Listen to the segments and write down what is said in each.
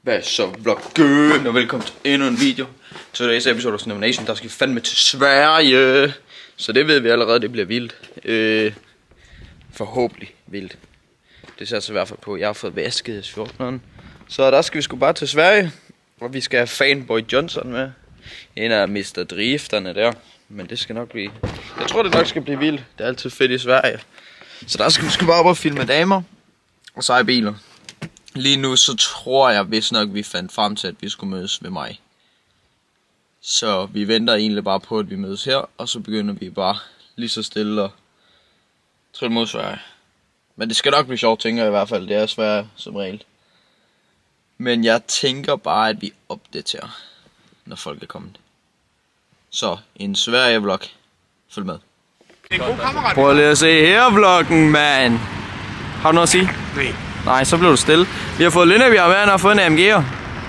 Hvad så vloggen, og velkommen til endnu en video. Til today's episode of Snow Nation, der skal vi fandme til Sverige. Så det ved vi allerede, det bliver vildt. Forhåbentlig vildt. Det ser så i hvert fald på, jeg har fået vasket 14'eren. Så der skal vi sgu bare til Sverige. Og vi skal have Fanboy Johnson med. En af Mr. Drifterne der. Men det skal nok blive... Jeg tror det nok skal blive vildt. Det er altid fedt i Sverige. Så der skal vi sgu bare op og filme damer. Og seje biler. Lige nu så tror jeg vist nok vi fandt frem til at vi skulle mødes ved mig. Så vi venter egentlig bare på at vi mødes her. Og så begynder vi bare lige så stille og trille mod Sverige. Men det skal nok blive sjovt, tænker jeg i hvert fald. Det er Sverige som regel. Men jeg tænker bare at vi opdaterer når folk er kommet. Så en Sverige vlog. Følg med. Prøv lige at se her vloggen, mand. Har du noget at sige? Nej. Nej, så blev du stille. Vi har fået Lindebjerg med, han har fået en AMG'er.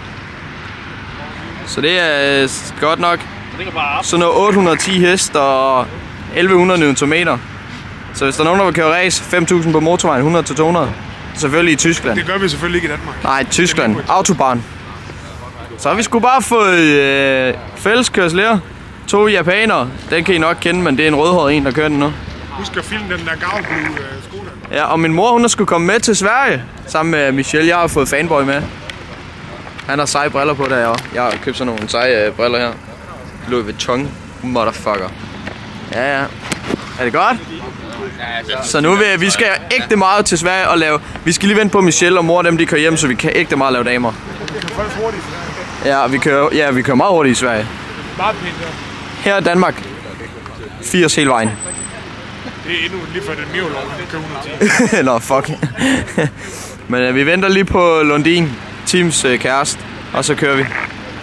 Så det er godt nok. Sådan noget 810 hest og 1100 Nm. Så hvis der er nogen, der vil køre race, 5.000 på motorvejen, 100-200. Selvfølgelig i Tyskland. Det gør vi selvfølgelig ikke i Danmark. Nej, Tyskland. Autobahn. Så har vi sgu bare fået fælleskørsel her. 2 japanere. Den kan I nok kende, men det er en rødhåret en, der kører den nu. Husk at filme den der gavblue Skoda. Ja, og min mor, hun skulle komme med til Sverige. Sammen med Michelle. Jeg har fået Fanboy med. Han har seje briller på der. Jeg har købt sådan nogle seje briller her. Louis Vuitton. Motherfucker. Ja. Er det godt? Så nu vil vi skal ægte meget til Sverige og lave... Vi skal lige vente på Michelle og mor, dem de kører hjem, så vi kan ægte meget lave damer. Ja, vi kører meget hurtigt i Sverige. Her er Danmark. 80 hele vejen. Det er endnu lige for den Mio-lov, det kører 110. Nå, fuck. Men vi venter lige på Lundin, Teams kæreste, og så kører vi. Så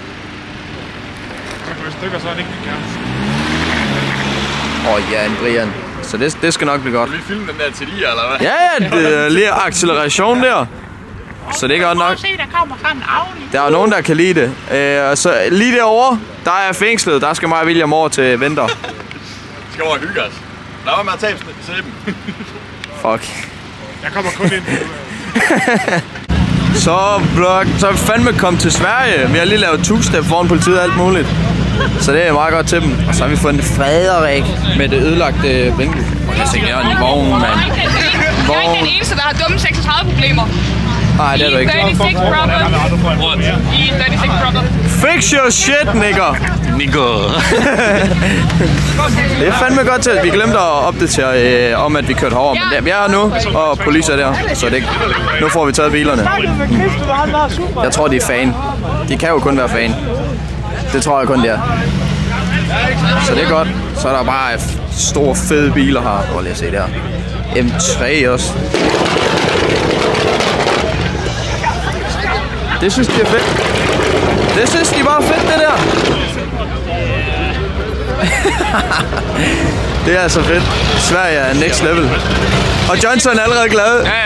kører stykker, så er det ikke din kæreste. Ja, en Brian. Så det skal nok blive godt. Vil vi filme den der til lige, eller hvad? Ja, det er lige acceleration der. Så det er godt nok. Der er nogen, der kan lide det. Så lige derovre, der er fængslet. Der skal mig og William over til venter. Skal over og hygge os. Lad mig med at tabe sæben. Fuck. Jeg kommer kun ind. Så er vi fandme kommet til Sverige. Vi har lige lavet 2-step foran politiet og alt muligt. Så det er meget godt til dem. Og så har vi fået en Frederik med det ødelagte blinklys. Jeg tænker, jeg er en vogn, mand. Jeg er ikke den eneste, der har dumme 36-problemer. Nej, det er du ikke. I 36 brother. Fix your shit, nigger. Det er fandme godt til, at vi glemte at opdatere om, at vi kørte hårdere. Men vi er her nu, og politi er der. Så det, nu får vi taget bilerne. Jeg tror, de er fan. De kan jo kun være fan. Det tror jeg kun, det er. Så det er godt. Så er der bare store, fede biler her. Prøv lige at se der. M3 også. Det synes de er fedt. Det synes de bare er fedt, det der. Det er altså fedt. Sverige er next level. Og Johnson er allerede glad. Ja.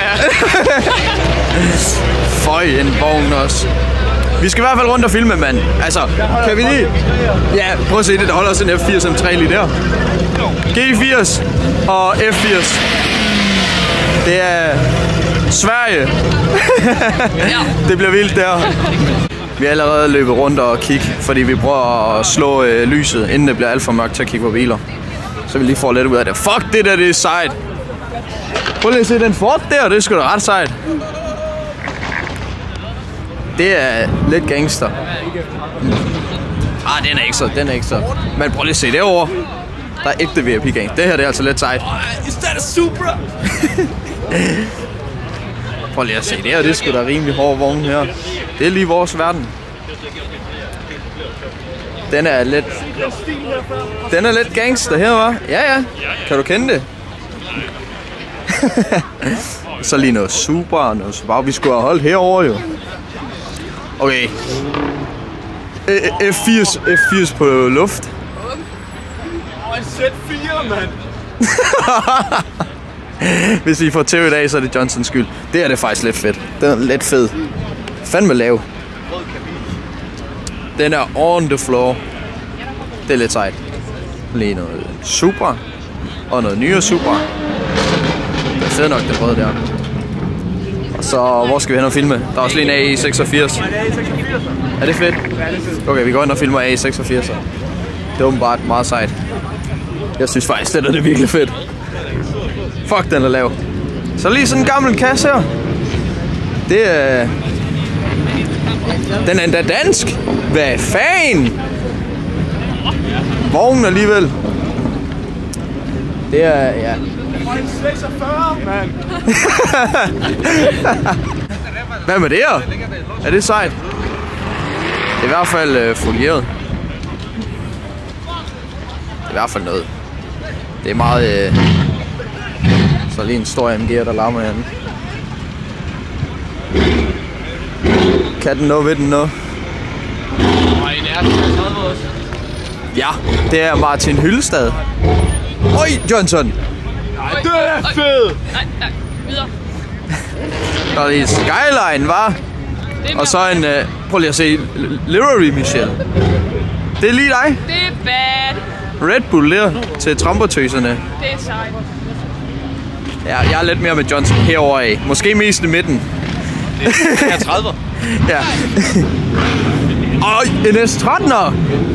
Føj, en vogn også. Vi skal i hvert fald rundt og filme, mand. Altså, kan vi lige... Ja, prøv at se det. Der holder sådan en F80 M3 lige der. G80 og F80. Det er... Sverige. Det bliver vildt der. Vi er allerede løbet rundt og kigge, fordi vi prøver at slå lyset, inden det bliver alt for mørkt til at kigge på biler. Så vi lige får lidt ud af det. Fuck, det der, det er sejt. Prøv lige at se den Ford der, det er sgu da ret sejt. Det er lidt gangster. Den er ikke så. Men prøv lige at se derovre. Der er ægte VIP-gang. Det her, det er altså lidt sejt. Is that a Supra? Prøv lige at se, det her, det er sgu da rimelig hård vogn her. Det er lige vores verden. Den er lidt gangster her, hva'? Ja. Kan du kende det? Så lige noget Supra, noget Subaru. Vi skulle have holdt herovre jo. Okay. F80 på luft. En Z4, mand. Hvis I får tæv i dag, så er det Johnsons skyld. Det er det faktisk lidt fedt. Den er lidt fed. Fandme lav. Den er on the floor. Det er lidt sejt. Lige noget Supra. Og noget nyere Supra. Det er fedt nok, det røde der. Så hvor skal vi hen og filme? Der er også lige en AE86. Er det fedt? Okay, vi går ind og filmer AE86. Det er åbenbart meget sejt. Jeg synes faktisk, det er virkelig fedt. Fuck, den er lav. Så lige sådan en gammel kasse her. Det er... Den er endda dansk. Hvad fanden? Vognen alligevel. Det er... ja. 46, mand. Hvad med det her? Er det sejt? Det er i hvert fald folieret. Det er i hvert fald noget. Det er meget... Så lige en stor AMG'er, der larmer herinde. Kan den nå ved den nå? Ja, det er Martin Hyllestad. Øj, Johnson! Det er fedt! Nej, videre. Der er lige Skyline, var. Og så en... prøv lige at se. Leroy Michel. Det er lige dig. Det er bad. Red Bull der til trampertøserne. Det er sejt. Ja, jeg er lidt mere med Johnson herovre af. Måske mest i midten. Det er 30'er. Ja. Og en S13'er.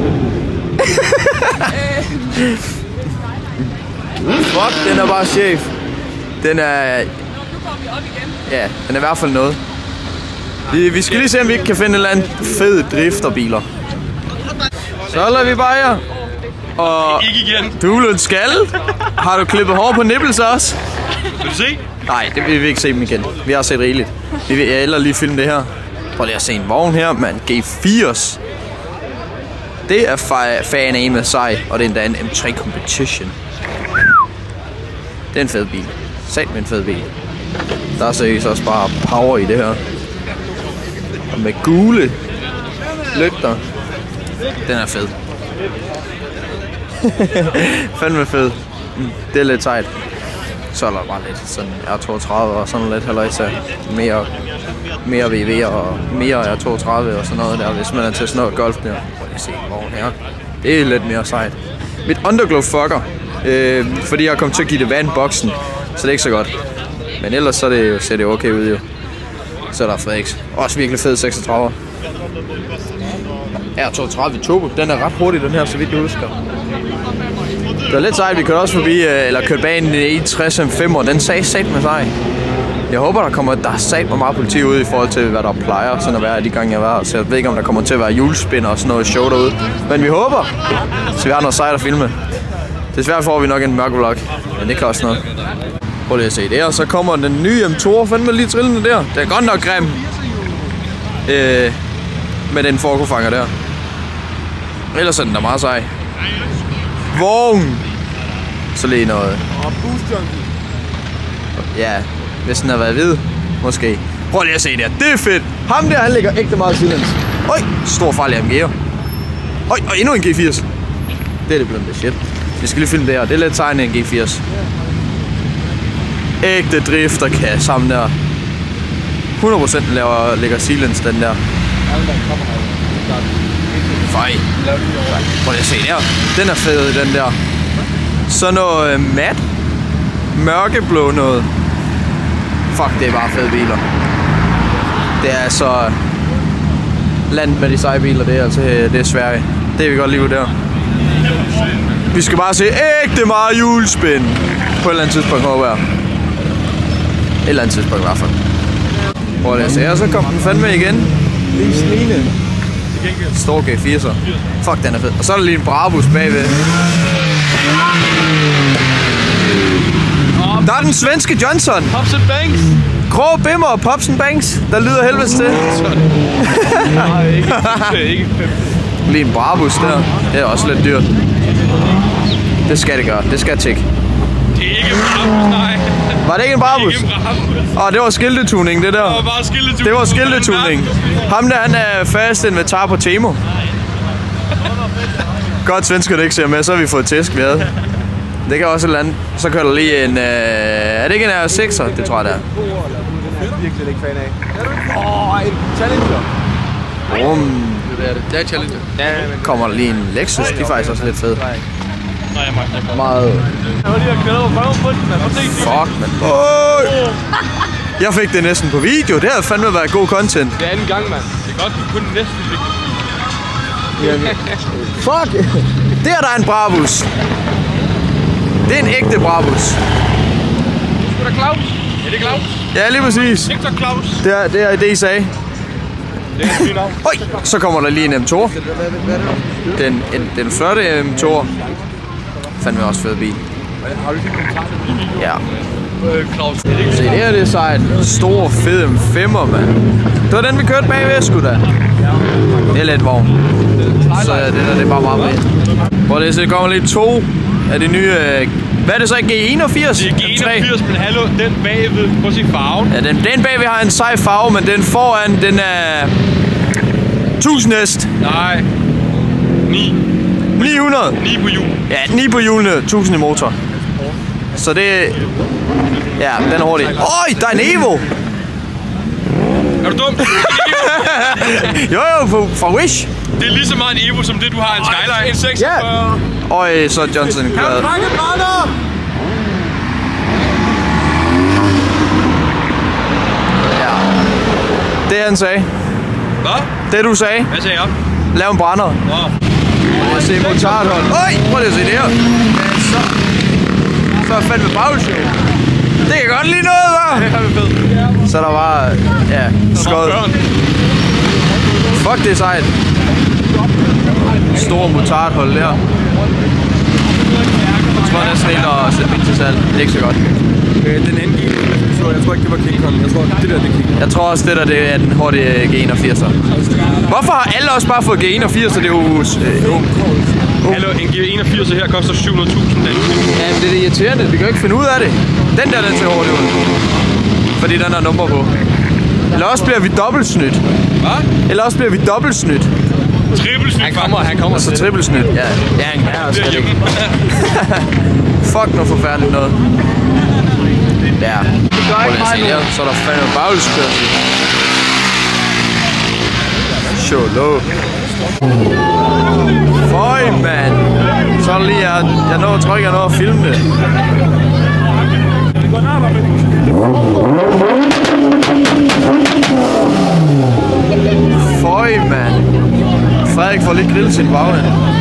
Fuck, den er bare chef. Den er... Nu kommer vi op igen. Ja, den er i hvert fald noget. Vi skal lige se, om vi ikke kan finde en eller anden fed drifterbiler. Så lader vi bare her. Og Ikke igen. du er blevet skaldet. Har du klippet hår på nippelser også? Vil du se? Nej, det vil vi ikke se dem igen. Vi har set rigeligt. Vi vil ellers lige filme det her. Prøv lige at se en vogn her, mand. G80. Det er fan af med sej, og det er endda en M3 Competition. Det er en fed bil. Sat med en fed bil. Der er seriøst også bare power i det her. Og med gule lygter. Den er fed. Fandme fed. Det er lidt sejt. Så er der bare lidt sådan R32 og sådan lidt halløjsa. Mere VV og mere R32 og sådan noget der, hvis man er til sådan noget golf der. Prøv lige at se vogn her. Det er lidt mere sejt. Mit underglow fucker, fordi jeg kom til at give det vandboksen, så det er ikke så godt. Men ellers så det, ser det okay ud jo. Så er der Frederiks. Også virkelig fed 36'er. R32 turbo, den er ret hurtig den her, så vidt jeg husker. Det er lidt sejt, vi kørte også forbi, eller kørte bag en E60 M5, og den sagde sat med sig. Jeg håber, der er sat med meget politi ude i forhold til, hvad der plejer sådan at være de gange, jeg var. Så jeg ved ikke, om der kommer til at være julespinder og sådan noget show derude. Men vi håber, så vi har noget sejt at filme. Desværre får vi nok en mørk vlog, men det kan også noget. Prøv lige at se det, og så kommer den nye M2, fandme lige trillende der. Det er godt nok grim. Med den forkofanger der. Ellers er den da meget sej. Vogn! Så lige noget. Og boost junkie. Ja, hvis den har været hvid, måske. Prøv lige at se der, det er fedt. Ham der, han ligger ægte meget silens. Øj, stor farlig AMG'er. Øj, og endnu en G80. Det er det blevet det shit. Vi skal lige filme det her, det er lidt sejt en G80. Ægte drifter kan sammen der. 100% ligger silens den der. Fej. Prøv lige at se der. Den er fed, den der. Så noget mat. Mørkeblå noget. Fuck, det er bare fede biler. Det er altså... Landet med de seje biler, det er altså det er Sverige. Det er vi godt lide der. Vi skal bare se ægte meget julespind. På et eller andet tidspunkt, håber jeg. Et eller andet tidspunkt i hvert fald. Prøv lige at se, og så kom den fandme igen. Lige snigende. Stor G80'er. Fuck, den er fed. Og så er der lige en Brabus bagved. Der er den svenske Johnson. Pops and Banks. Grå Bimmer og Pops and Banks. Der lyder helvedes til. Nej, ikke. Lige en Brabus der. Det er også lidt dyrt. Det skal det gøre. Det skal tikke. Det er ikke en Brabus, nej. Var det ikke en Brabus? Ikke en Brabus. Det var skiltetuning, det der. Det var bare skiltetuning. Det var skiltetuning. Ham der, han er fast inventar på Temo. Godt svensker, det ikke ser med, så har vi fået tæsk ved. Det kan også et eller andet. Så kører der lige en... er det ikke en R6'er? Det tror jeg, det er. Det er virkelig ikke fan af. En Challenger. Det er Challenger. Kommer der lige en Lexus. De er faktisk også lidt fede. Nej, jeg magter. Meget... Jeg var lige at knælde over røven på den, man. Fuck, man. Jeg fik det næsten på video. Det havde fandme været god content. Det er anden gang, mand. Det er godt, du kun næsten fik det. Fuck! Der er en Brabus. Det er en ægte Brabus. Sgu da Claus. Er det Claus? Ja, lige præcis. Victor Claus. Det er det, I sagde. Det er et navn. Oj, så kommer der lige en M2. Den flotte M2. Fandme også fed bil. Ja. Se, det her det er sejt. Stor, fed M5'er, mand. Det var den, vi kørte bagved, sgu da. Det er let vogn. Så det der, det er bare meget med. Prøv lige at se, det kommer lige 2 af de nye... Hvad er det så? G81? Det er G81, men hallo, den bagved. Prøv at se farven. Ja, den bagved har en sej farve, men den foran, den er... 1000 hest. Nej. 9. 900. 9 på hjul. Ja, 9 på hjulene, 1000 i motor. Så det... Ja, den er hurtig. Øj, der er en Evo! Er du dum? Jo, fra Wish. Det er lige så meget en Evo, som det du har en Skyline. En 46. Ja. Øj, så er Johnson glad. Ja. Det han sagde. Hvad? Det du sagde. Hvad sagde jeg? Lav en brænder. Nå. Prøv at se motorhold. Øj, prøv lige at se det her. Ja, så er fandme bagshow. Det kan godt lide noget, hva'? Det er fedt. Så der var, ja, skåd. Fuck, det er sejt. Stor motorhold der. Jeg tror næsten ikke at sætte bil til salg. Det er ikke så godt. Den anden bil, jeg tror ikke, det var King Kong. Jeg tror, det der, det er King Kong. Jeg tror også, det der det er den hurtige G81'er. Hvorfor har alle også bare fået G81'er? Det er jo... Hallo, en G81 her koster 700.000 danske. Ja, men det er det irriterende. Vi kan jo ikke finde ud af det. Den der, den ser hurtigt ud. Fordi den har nummer på. Eller også bliver vi dobbeltsnydt. Hvad? Eller også bliver vi dobbeltsnydt. Trippelsnyt. Han kommer Altså trippelsnydt. Ja, han er også det. Fuck noget forfærdeligt noget. Der. Prøv lige at se der. Så er der fandme baghjulskørsel. Sjolo. Føj, mand. Så er der lige, jeg når at trykke, jeg når at filme det. Føj, mand. Frederik får lige grillet sin baghænd.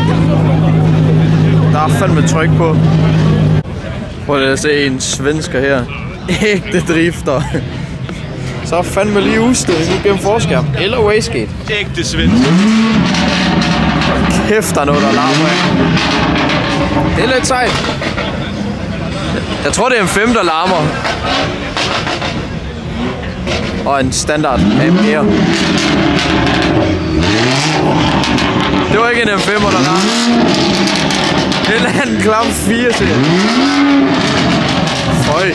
Der er fandme tryk på. Prøv lige at se en svensker her. Ægte drifter. Så er fandme lige udstødning nu gennem forskærm. Eller wastegate. Ægte svensk. Kæft, der er noget, der larmer af. Det er lidt sejt. Jeg tror, det er en 5, der larmer. Og en standard AMR. Det var ikke en M5'er, der larmer. Den er en klam 4 til. Føj.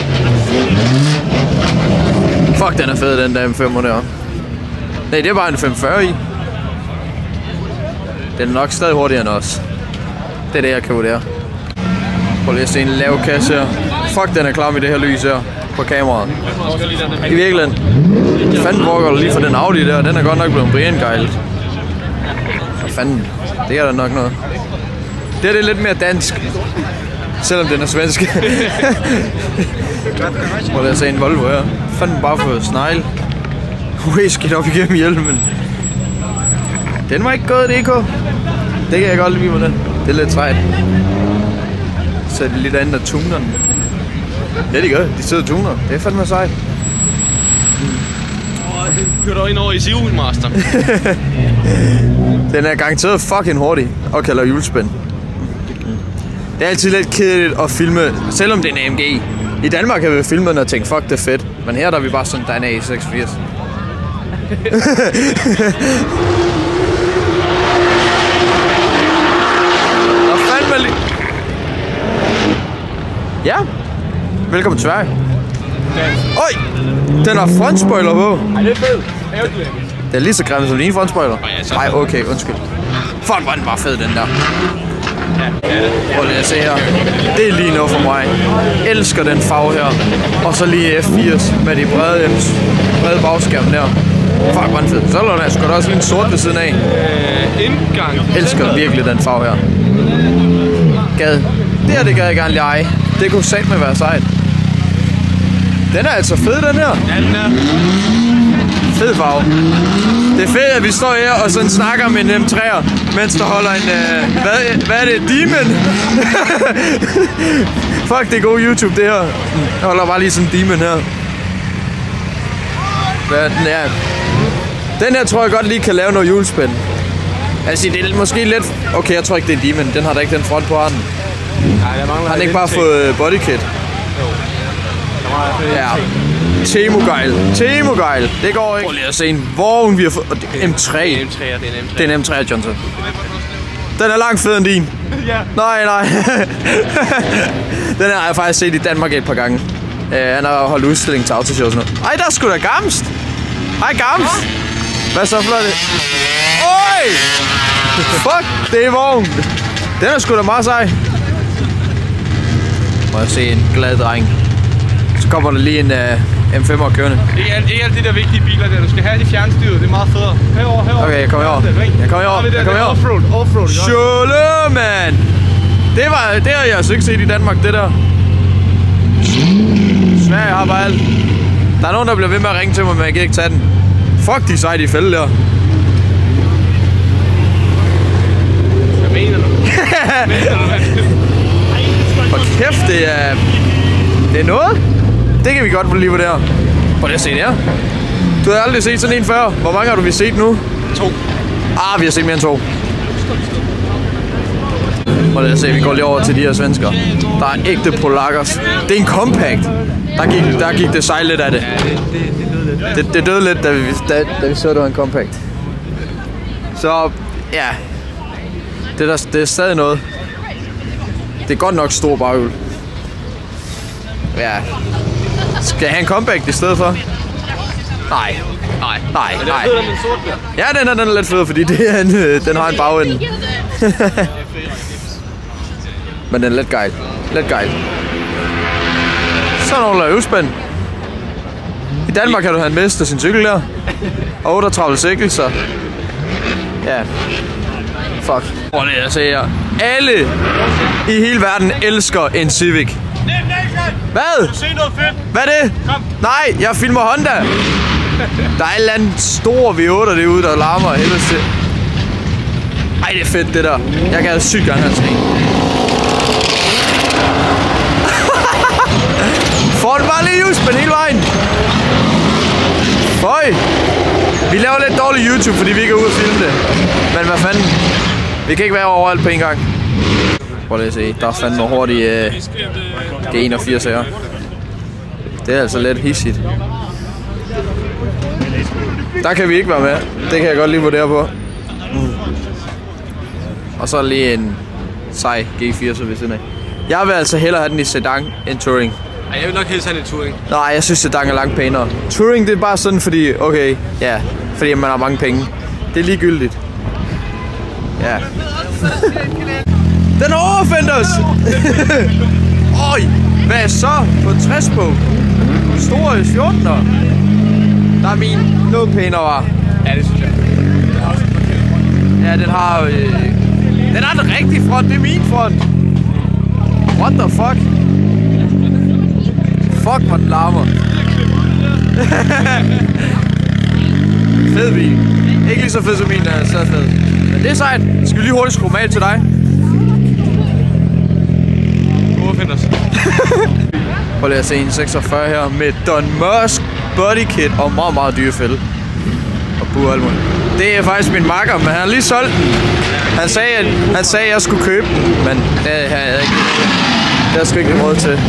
Fuck, den er fed, den der M5'er der. Nej, det er bare en 540 i. Den er nok stadig hurtigere end os. Det er det, jeg kan vurdere. Prøv lige at se en lav kasse her. Fuck, den er klam i det her lys her. På kameraet. I virkeligheden. Fanden foregår der lige for den Audi der. Den er godt nok blevet Brian-gejlet. Fanden. Det er der nok noget. Det er lidt mere dansk. Selvom den er svensk. Prøv lige at se en Volvo her. Fanden bare for snegle. Whisky op igennem hjelmen. Den var ikke gået, DK. Det kan jeg godt lide med den. Det er lidt træt. Så er det lidt andet af tuneren. Ja, de gør. De sidder og tuner. Det er fandme sejt. Kører du ind over i Sivhjulmasteren? Den er garanteret fucking hurtig og kan lave hjulspænd. Det er altid lidt kedeligt at filme, selvom det er en AMG. I Danmark har vi filmet den og tænkt, fuck, det er fedt. Men her der er vi bare sådan, der er en A86. Og fandme lige... Ja. Velkommen til Sverige. Øj! Den har frontspoiler på. Ej, det er fedt. Det er lige så grimt som din frontspoiler. Nej, okay, undskyld. Fuck, var den bare fed, den der. Prøv lige at se her. Det er lige noget for mig. Jeg elsker den farve her. Og så lige F80 med de brede bagskærmen der. Fuck, var den fed. Så er der sgu da også lige en sort ved siden af. Indgang. Jeg elsker virkelig den farve her. Det gad jeg gerne lige eje. Det kunne satme være sejt. Den er altså fed, den her. Ja, den er. Fed farve. Det er fedt, at vi står her og sådan snakker med en M3'er, mens der holder en... hvad er det? Demon? Fuck, det er god YouTube, det her. Jeg holder bare lige sådan en Demon her. Hvad den er? Den her tror jeg godt lige kan lave noget hjulspænd. Altså, det er måske lidt... Okay, jeg tror ikke, det er en Demon. Den har da ikke den front på armen. Nej, der mangler. Har den ikke bare fået bodykit? Ja. Temo-gejl. Det går ikke. Prøv lige at se en vogn, vi har fået. M3. Det er en M3, Johnson. Den er langt federe end din. Ja. Nej. Den har jeg faktisk set i Danmark et par gange. Han har holdt udstilling til autoshow og sådan noget. Ej, der er sgu da Gamst. Hej, Gamst. Hvad så for det? Oj! Fuck, det er vogn. Den er sgu da meget sej. Må jeg se en glad dreng. Så kommer der lige en M5'er kørende. Ikke alle de der vigtige biler der. Du skal have de fjernstyret. Det er meget federe. Herover. Okay, jeg kommer herover. Offroad. Sjøle, mand! Det har jeg altså ikke set i Danmark, det der. Sverige har bare alt. Der er nogen, der bliver ved med at ringe til mig, men jeg kan ikke tage den. Fuck, de sejt i fælde der. Hvad mener du? Hold kæft, det er noget. Det kan vi godt lige vurdere. Prøv lige at se det her. Du har aldrig set sådan en før. Hvor mange har du set nu? 2. Vi har set mere end 2. Prøv lige at se, vi går lige over til de her svensker. Der er ægte polakkers. Det er en compact. Der gik det sejl lidt af det. Det døde lidt, da vi så, det var en compact. Så, ja. Det er stadig noget. Det er godt nok stor baghjul. Ja. Skal jeg have en compact i stedet for? Nej. Ja, den er lidt fed, fordi den har en bagende. Men den er lidt gejl. Sådan nogle der øvspænd. I Danmark kan du have mistet sin cykel der. Og 38 sikkelser. Ja. Fuck. Prøv lige at se her. Alle i hele verden elsker en Civic. Hvad? Se noget fedt. Hvad er det? Kom. Nej, jeg filmer Honda. Der er et eller andet stor V8 derude, der larmer helvede til. Ej, det er fedt det der. Jeg kan sygt gerne have sådan en. Får den bare lige hjulspænd hele vejen. Føj. Vi laver lidt dårlig YouTube, fordi vi ikke er ude at filme det. Men hvad fanden? Vi kan ikke være overalt på en gang. Prøv lige at se. Der er fandme hurtigt G81 her. Det er altså lidt hissigt. Der kan vi ikke være med. Det kan jeg godt lige vurdere på. Og så lige en sej G80 ved siden af. Jeg vil altså hellere have den i sedan end touring. Ej, jeg vil nok helst have det i touring. Nej, jeg synes sedan er langt pænere. Touring, det er bare sådan, fordi, okay, ja, fordi man har mange penge. Det er ligegyldigt. Ja. Den overfendte os! Øj, hvad er så på 60 på? Store 14'er. Der er min noget pænere var. Ja, det synes jeg. Ja, den har den har den rigtige front, det er min front. What the fuck? Fuck, hvor den larmer. Fed bil. Ikke lige så fed som min, der er så fed. Men det er sejt. Skal vi lige hurtigt skrue med til dig? Overfind os. Prøv lige at se en 46 her med Don Musk bodykit og meget, meget dyre fælde. Og bualmund. Det er faktisk min makker, men han har lige solgt den. Han sagde, at jeg skulle købe den, men det har jeg ikke. Det har jeg sgu ikke råd til.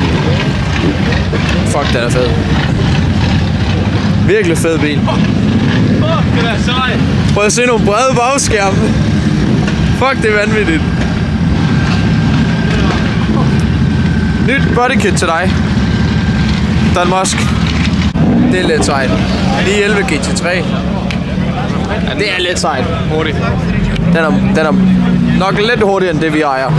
Fuck, den er fed. Virkelig fed bil. Det er sej. Prøv at se nogle brede bagskærme. Fuck, det er vanvittigt. Nyt bodykit til dig. Don Musk. Det er lidt sejt. Lige 11 GT3. Det er lidt sejt. Hurtigt. Den er nok lidt hurtigere end det vi ejer.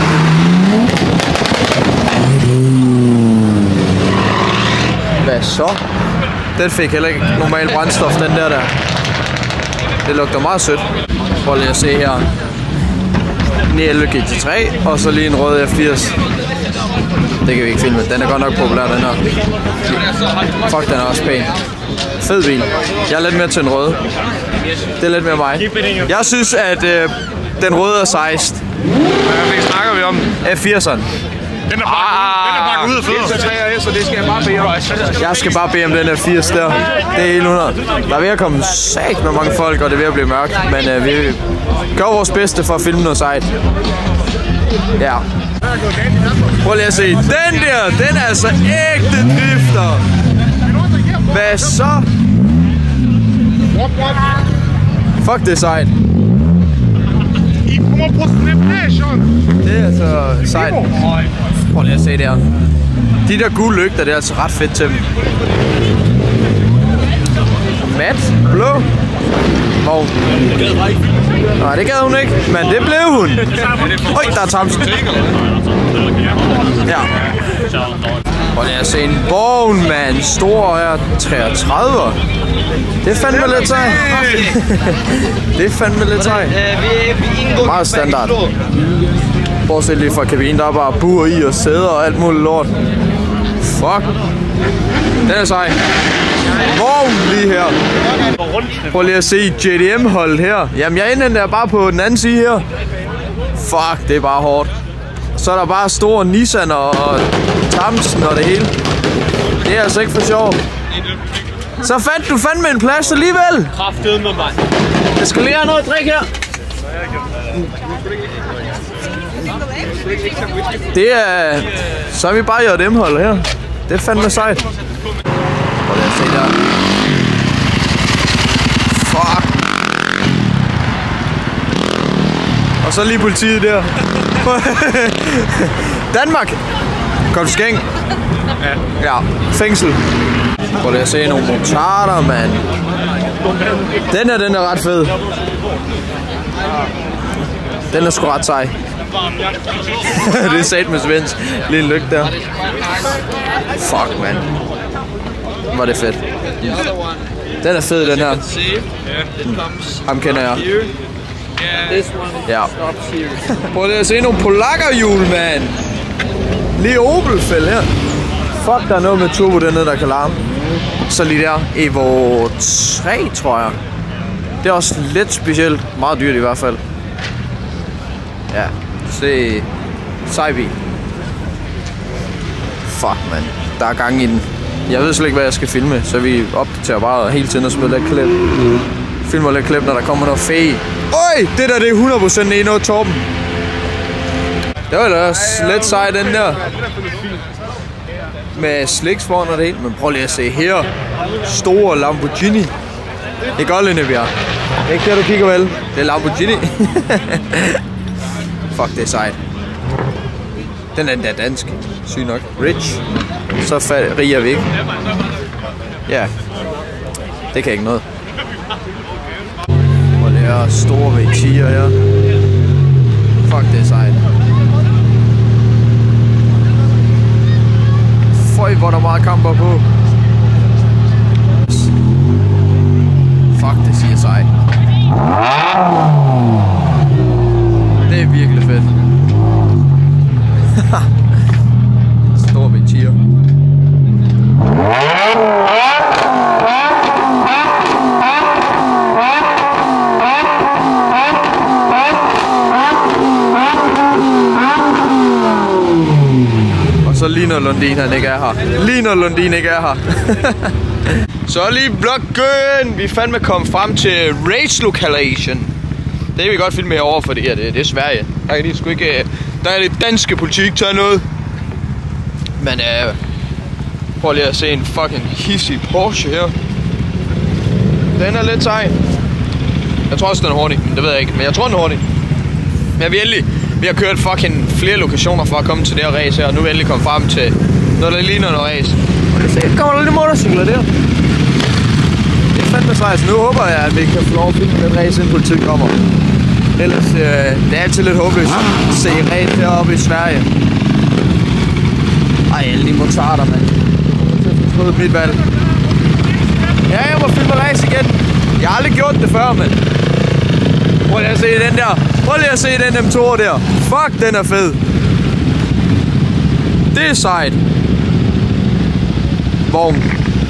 Hvad så? Den fik heller ikke normal brændstof, den der. Det lugter meget sødt. Prøv lige at se her. 911 GT3 og så lige en rød F80. Det kan vi ikke filme. Den er godt nok populær, den her. Fuck, den er også pæn. Fed bil. Jeg er lidt mere til den røde. Det er lidt mere mig. Jeg synes, at den røde er sejst. Hvad snakker vi om? F80'eren. Den er bare ude af fødder. Så det skal jeg bare bede om. Jeg skal bare bede om den her 80 der. Det er 100. Der er ved at komme sat med mange folk, og det er ved at blive mørkt. Men vi gør vores bedste for at filme noget sejt. Ja. Prøv lige at se. Den der, den er altså ægte drifter. Hvad så? Fuck, det er sejt. Det er altså sejt. Prøv lige at se der. De der gule lygter, det er altså ret fedt til dem. Mat, blå. Vogn. Nej, det gad hun ikke, men det blev hun. Øj, der er Thomsen. Ja. Prøv lige at se en vogn, mand. Stor her 33'er. Det er fandme lidt sej. Det er fandme lidt sej. Meget standard. Bortset lige fra kabinen, der er bare bur i og sæder og alt muligt lort. Fuck. Den er sej. Vogn lige her. Prøv lige at se JDM-holdet her. Jamen, jeg indhenter bare på den anden side her. Fuck, det er bare hårdt. Så er der bare store Nissan og Thomsen og det hele. Det er altså ikke for sjov. Så fandt du fandme en plads alligevel. Kraftedeme med mig. Jeg skal lige have noget at drikke her. Det er... Så er vi bare JDM-holdet her. Det er fandme sejt. Prøv lige at se der. Fuck. Og så lige politiet der. Danmark. Kom til skænk. Ja, fængsel. Prøv lige at se nogle motarder, mand. Den er ret fed. Den er sgu ret sej. Det er sat med Svends. Lige en lygt der. Fuck, mand. Var det fedt. Den er fed, den her. Ham kender jeg. Ja. Prøv lige at se nogle polakkerhjul, mand. Lige Opelfeld her. Fuck, der er noget med turbo dernede, der kan larme. Så lige der. Evo 3, tror jeg. Det er også lidt specielt. Meget dyrt i hvert fald. Ja. Se. Sej bil. Fuck, man. Der er gang i den. Jeg ved slet ikke, hvad jeg skal filme, så vi opdaterer bare hele tiden og spiller lidt klip. Filmer lidt klip, når der kommer noget fæ. Øj! Det der, det er 100% en noget Torben. Det var da også lidt sej, den der. Med sliksvogn og det hele. Men prøv lige at se her. Store Lamborghini. Det er godt, Lindebjerg. Det er ikke det, du kigger vel. Det er Lamborghini. Fuck, det er sejt. Den er der dansk. Syg nok. Rich. Så rig er vi ikke. Ja. Det kan ikke noget. Og det er store V10'er her. Fuck, det er sejt. Føj, hvor der er meget kamper på. Fuck, det siger sejt. Det er virkelig fedt. Stor V10'er. Og så lige når Lundin han ikke er her. Lige når Lundin ikke er her. Så lige blokken. Vi fandme kom frem til race location. Det kan vi godt filme over, for det her, det er Sverige. Der kan de sgu ikke... Der er det danske politik tager noget. Men prøv lige at se en fucking hissig Porsche her. Den er lidt sej. Jeg tror også den er hurtig, men det ved jeg ikke. Men jeg tror den er hurtig. Men vi har kørt fucking flere lokationer for at komme til det her race her. Og nu er vi endelig kommet frem til noget, der ligner noget race. Og det ser, kommer der lidt motorcykler der. Det er fandme sejt. Så nu håber jeg, at vi kan få lov at filme den race, inden politiet kommer. Ellers, det er altid lidt håbløst at se race heroppe i Sverige. Ej, alle de motarder, mand. Det er mit valg. Ja, jeg må filme race igen. Jeg har aldrig gjort det før, mand. Prøv lige at se den der. Prøv lige at se den M2 der. Fuck, den er fed. Det er sejt. Vogn.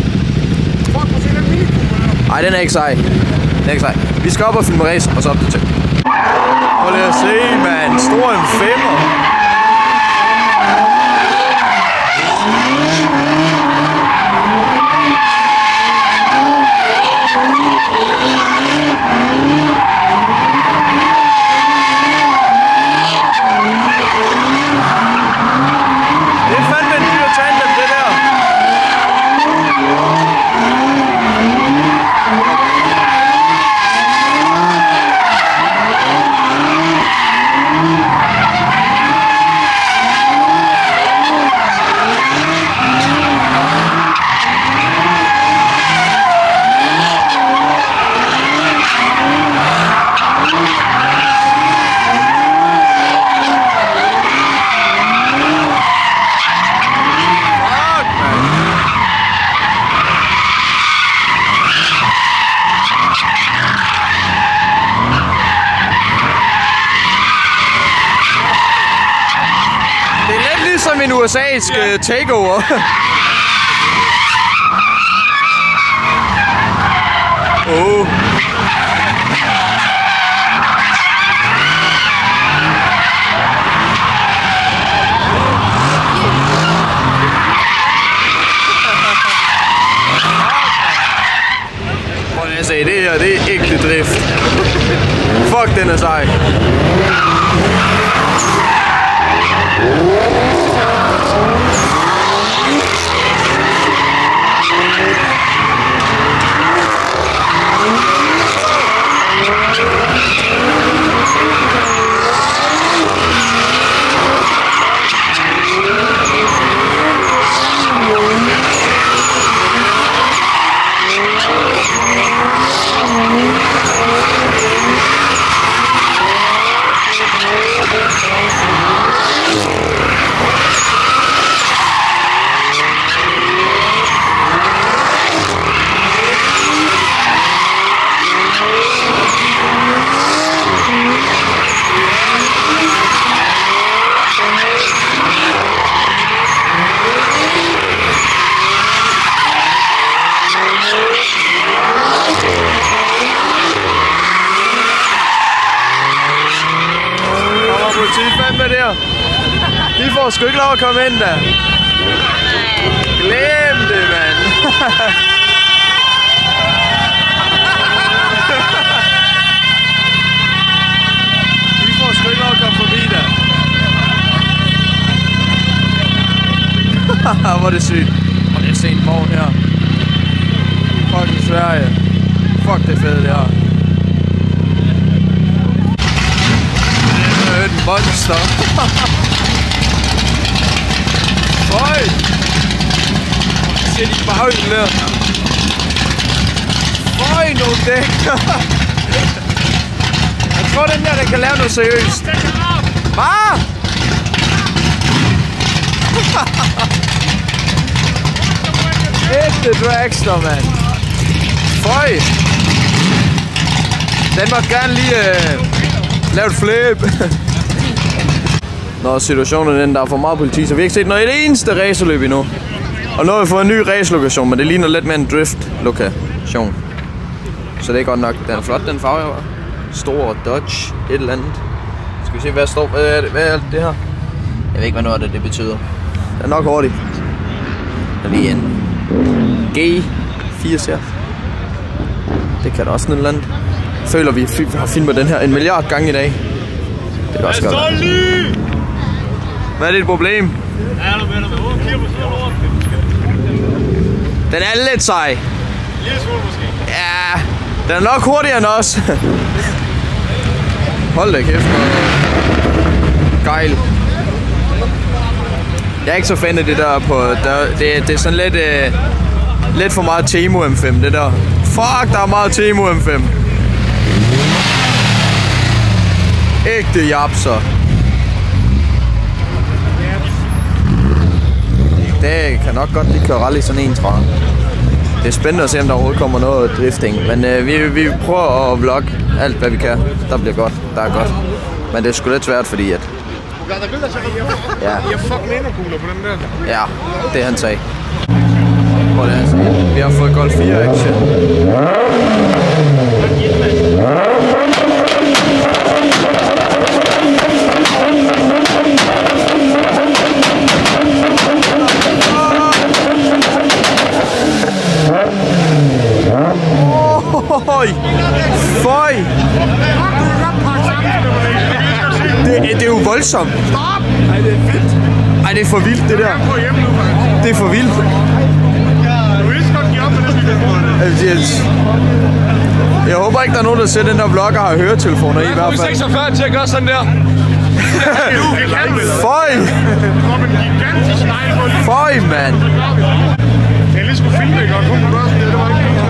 Ej, den er ikke sej. Den er ikke sej. Vi skal op og filme race, og så op det til. Prøv lige at se, mand. Stor en 5'er. Som en USA-sk takeover. Prøv lige at se, det her, det er ægte drift. Fuck, den er sej. De får sgu ikke lov at komme ind da. Glem det, mand. De får sgu ikke lov at komme forbi da. Hvor er det sygt. Og det er sent morgen her. Fucking Sverige. Fuck det fede det her. Det er en monster. Øj! Se de baghjul der. Øj, nogle dæk. Jeg tror den der, den kan lave noget seriøst. Hvad? Ægte dragster, mand. Føj! Den må gerne lige lave et flip. Når situationen er den, der er for meget politi, så vi har ikke set noget eneste racerløb endnu. Og nu har vi fået en ny racelokation, men det ligner lidt mere en drift-lokation. Så det er godt nok. Den er flot, den farve her. Stor Dodge, et eller andet. Skal vi se, hvad står? Hvad er det her? Jeg ved ikke, hvad noget af det betyder. Den er nok hurtig. Der er lige en G4 ser. Det kan da også noget eller andet. Jeg føler, vi har filmet den her 1 milliard gange i dag. Det kan også godt være. Hvad er dit problem? Den er lidt sej. Ja, den er nok hurtigere end os. Hold da kæft. Gejl. Jeg er ikke så fan af det der på... Det er sådan lidt for meget Temo M5, det der. Fuck, der er meget Temo M5. Ægte japser. Det kan nok godt lige køre rally sådan en, tror jeg. Det er spændende at se, om der overhovedet kommer noget drifting. Men vi prøver at vlogge alt, hvad vi kan. Der bliver godt. Der er godt. Men det er sgu lidt svært, fordi at Ja. Jeg fucking inderkugler på den der. Ja, det han sagde. Prøv det, han sagde. Vi har fået Golf 4 action. Føj! Det er jo voldsomt. Stop! Ej, det er fedt. Ej, det er for vildt, det der. Det er for vildt. Du vil lige godt give op med den mikrofon. Jeg håber ikke, der er nogen, der ser den der vlog og har høretelefoner i hvert fald. 46 til at gøre sådan der. Føj! Kom en gigantisk negl på lige. Føj, mand! Jeg lige skulle filme, ikke? Og kun på børsen, det var ikke helt.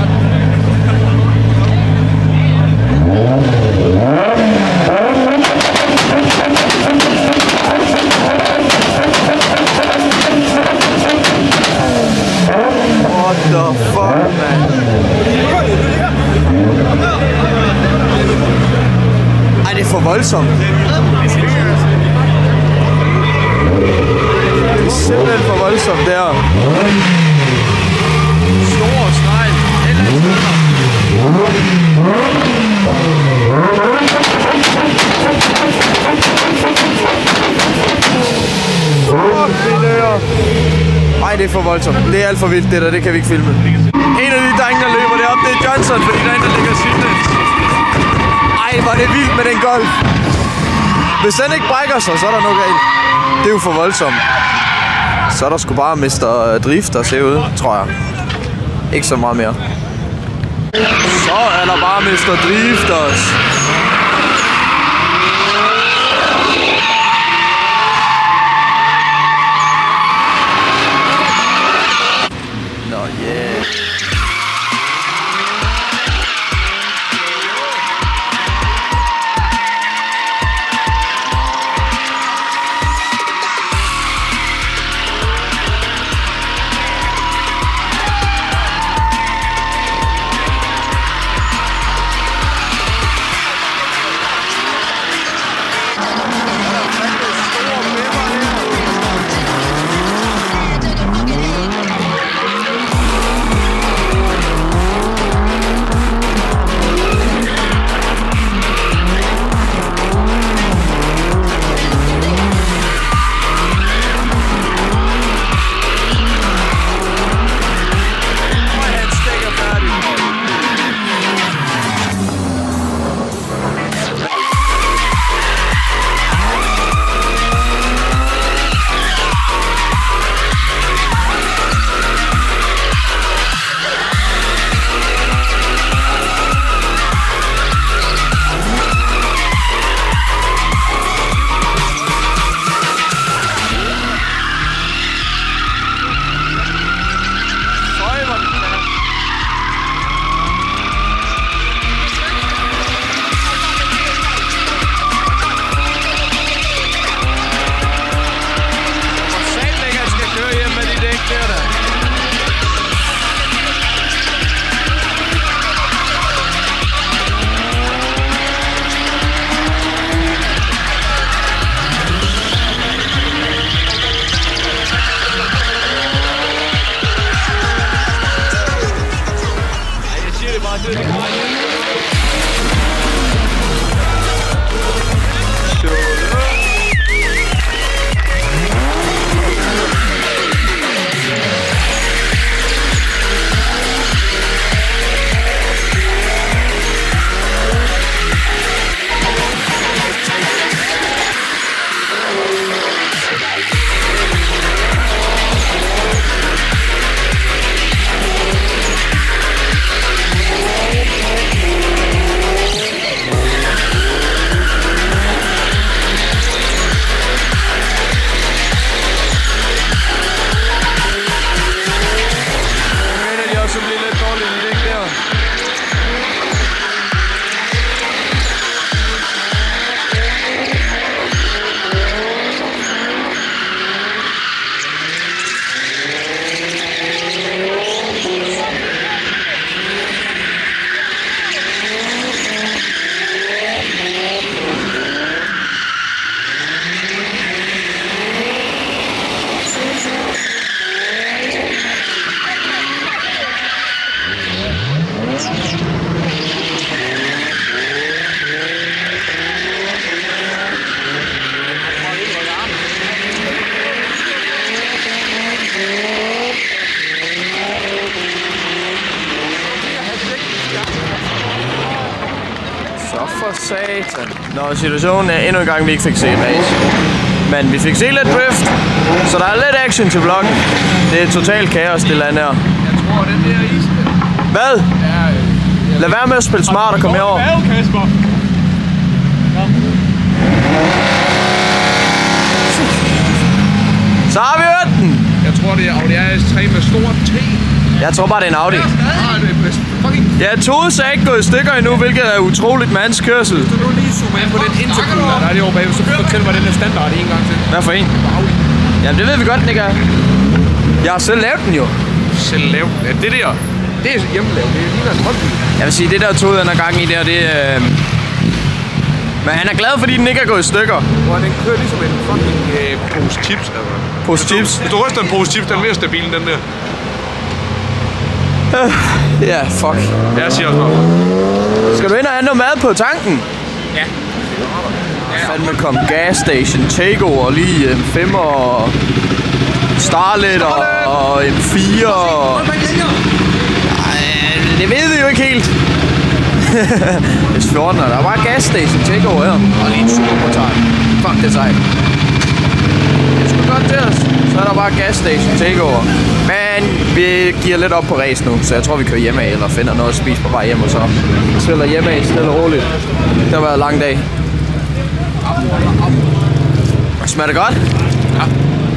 What the fuck, man? Ej, det er for voldsomt. Det er simpelthen for voldsomt, det her. Store snegl. Fuck, det der. Ej, det er for voldsomt. Det er alt for vildt, det der. Det kan vi ikke filme. En af de drenge, der løber det op, det er Johnson, fordi der er en, der ligger siddende. Ej, hvor det vildt med den golf. Hvis den ikke brækker sig, så er der noget galt. Det er jo for voldsomt. Så er der sgu bare Mr. Drift og se ud, tror jeg. Ikke så meget mere. Så er der bare Mr. Drift også. Nå, yeah. Så for satan. Nå, situationen er endnu en gang, vi ikke fik set race. Men vi fik set lidt drift, så der er lidt action til vloggen. Det er totalt kaos, det land her. Jeg tror, den der is... Hvad? Lad være med at spille smart og komme herover. Kasper. Så har vi hørt den! Jeg tror, det er Audi RS3 med stort T. Jeg tror bare, det er en Audi. Ja, toget er ikke gået i stykker endnu, hvilket er utroligt med hans kørsel. Hvis du nu lige zoomer ind på den intercooler, der er det over bagved, så fortæl mig den er standard en gang til. Hvad for en? Jamen, det ved vi godt, den ikke er. Jeg har selv lavet den jo. Selv lavet? Ja, det der, det er hjemmelavet. Det ligner en håndbil. Jeg vil sige, det der toget, han er gang i der, det men han er glad, fordi den ikke er gået i stykker. Hvor den kører ligesom en fucking pose chips, altså. Pose chips? Hvis du ryster en pose chips, den er mere stabil end den der. Ja, fuck. Jeg siger også noget. Skal du ind og have noget mad på tanken? Ja. Fandme kom gas station, takeover, lige M5 og Starlet og M4 og... Det ved vi jo ikke helt. S14, der er bare gas station, takeover her. Og lige en superportal. Fuck, det er sejt. Det skulle godt til os. Så er der bare gas station, takeover. Men vi giver lidt op på race nu, så jeg tror vi kører hjemme af, eller finder noget at spise på vej hjem, og så spiller hjemme af stille og roligt. Det har været en lang dag. Smager det godt? Ja.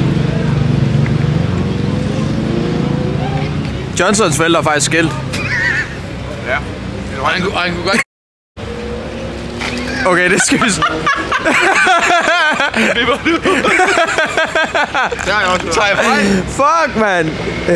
Johnsons forældre er faktisk skilt. Ja. Han kunne godt... Okay, det skal vi... Det var det. Det har jeg også. Tager jeg fejl? Fuck, man!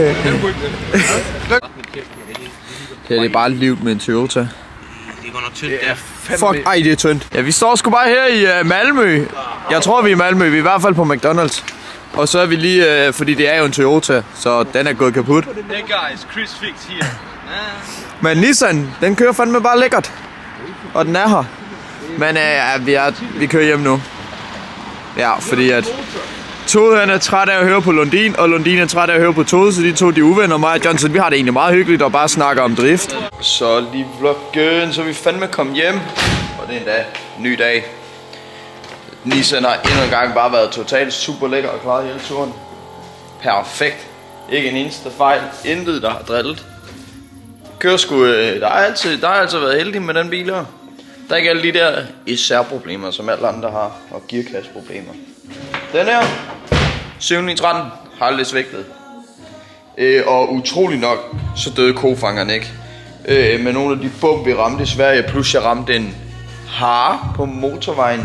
Det er bare livet med en Toyota. Det går nok tyndt der. Fuck, ej, det er tyndt. Ja, vi står sgu bare her i Malmø. Jeg tror, vi er i Malmø. Vi er i hvert fald på McDonald's. Og så er vi lige, fordi det er jo en Toyota, så den er gået kaput. Hey guys, Chris Fix her. Men Nissan, den kører fandme bare lækkert. Og den er her. Men vi kører hjem nu. Ja, fordi at Toget han er træt af at høre på Lundin, og Lundin er træt af at høre på Toget, så de to de uvenner. Mig og Johnson, vi har det egentlig meget hyggeligt og bare snakker om drift. Så lige vloggen, så vi fandme kom hjem. Og det er endda en ny dag. Nissan har endnu en gang bare været totalt super lækker og klaret hele turen. Perfekt. Ikke en eneste fejl. Intet, der har drillet. Kørsku, der har altså været heldig med den bil her. Der er ikke alle de der især-problemer, som alle andre har, og gearkasse-problemer. Den her, 713, har aldrig svigtet. Og utrolig nok, så døde kofangeren ikke. Med nogle af de bump, vi ramte i Sverige, plus jeg ramte en hare på motorvejen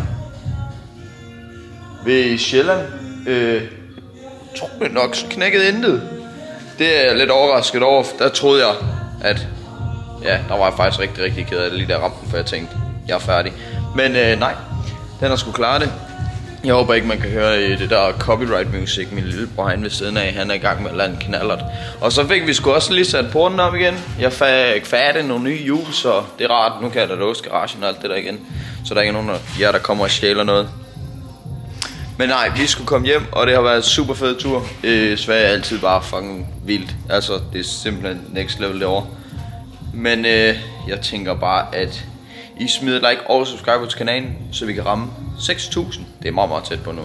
ved Sjælland. Utrolig nok knækket intet. Det er jeg lidt overrasket over, der troede jeg, at ja, der var jeg faktisk rigtig ked af det lige der rampen, for jeg tænkte, jeg er færdig. Men nej, den har sgu klare det. Jeg håber ikke, man kan høre det der copyright music, min lillebror herinde ved siden af, han er i gang med at lande knallert. Og så fik vi sgu også lige sat porten op igen. Jeg fik fat i nogle nye hjul, så det er rart. Nu kan jeg da låse garagen og alt det der igen. Så der er ikke nogen af jer, der kommer og stjæler noget. Men nej, vi skulle komme hjem, og det har været en super fed tur. Sverige er altid bare fucking vildt. Altså, det er simpelthen next level derovre. Men jeg tænker bare, at I smider like og subscribe til kanalen, så vi kan ramme 6.000. Det er meget tæt på nu.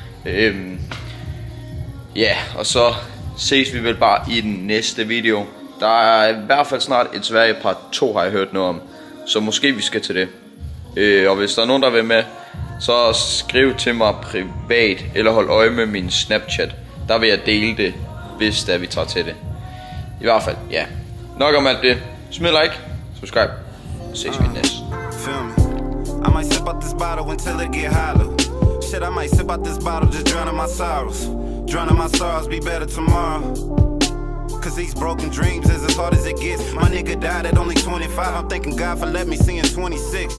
Ja, og så ses vi vel bare i den næste video. Der er i hvert fald snart et Sverige part 2, har jeg hørt noget om. Så måske vi skal til det. Og hvis der er nogen, der vil med, så skriv til mig privat, eller hold øje med min Snapchat. Der vil jeg dele det, hvis vi tager til det. I hvert fald, ja. Nok om alt det. Smid like, subscribe. Ses vi næste. I might sip out this bottle until it get hollow. Shit, I might sip out this bottle, just drowning my sorrows. Drowning my sorrows, be better tomorrow. Cause these broken dreams is as hard as it gets. My nigga died at only 25. I'm thanking God for letting me see in 26.